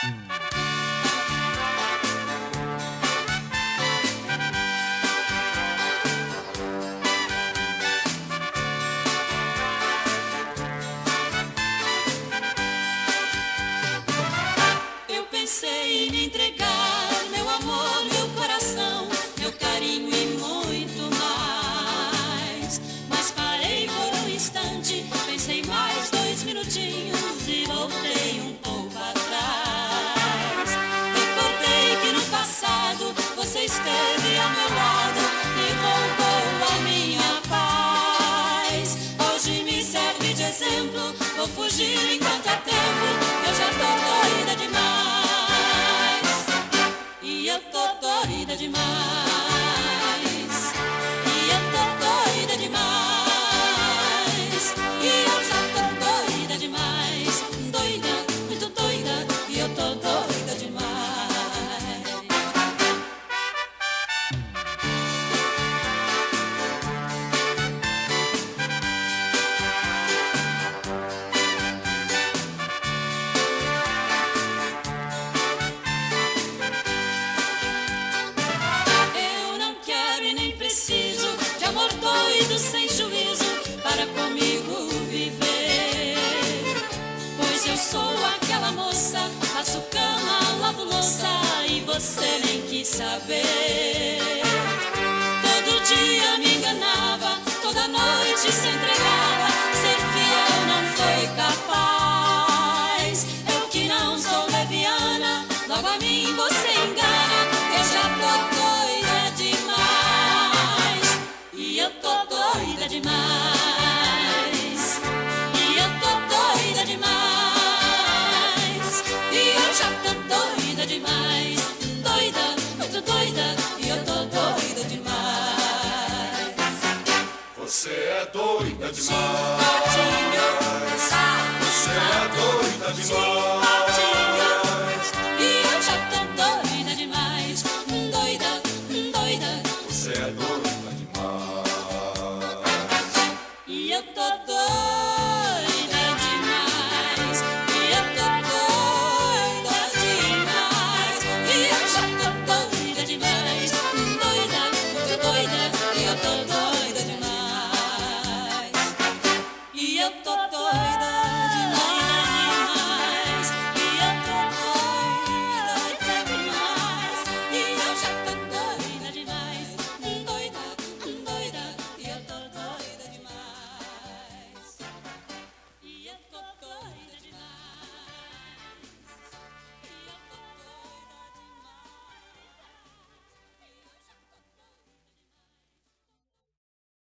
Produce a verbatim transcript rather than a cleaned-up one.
Eu pensei em me entregar, meu amor, meu coração, meu carinho e muito mais. Mas parei por um instante, pensei mais dois minutinhos e voltei um pouco atrás. Recordei que no passado você esteve ao meu lado e roubou a minha paz. Hoje me serve de exemplo, vou fugir enquanto é tempo, eu já tô doida demais. E eu tô doida demais. E eu tô doida demais. E eu já tô doida demais. Doida, muito doida. E eu tô doida demais. Eu não quero e nem preciso de amor doido sem juízo para comigo viver. Pois eu sou aquela moça, faço cama, lavo louça e você nem quis saber. Todo dia me enganava, toda noite se entregava.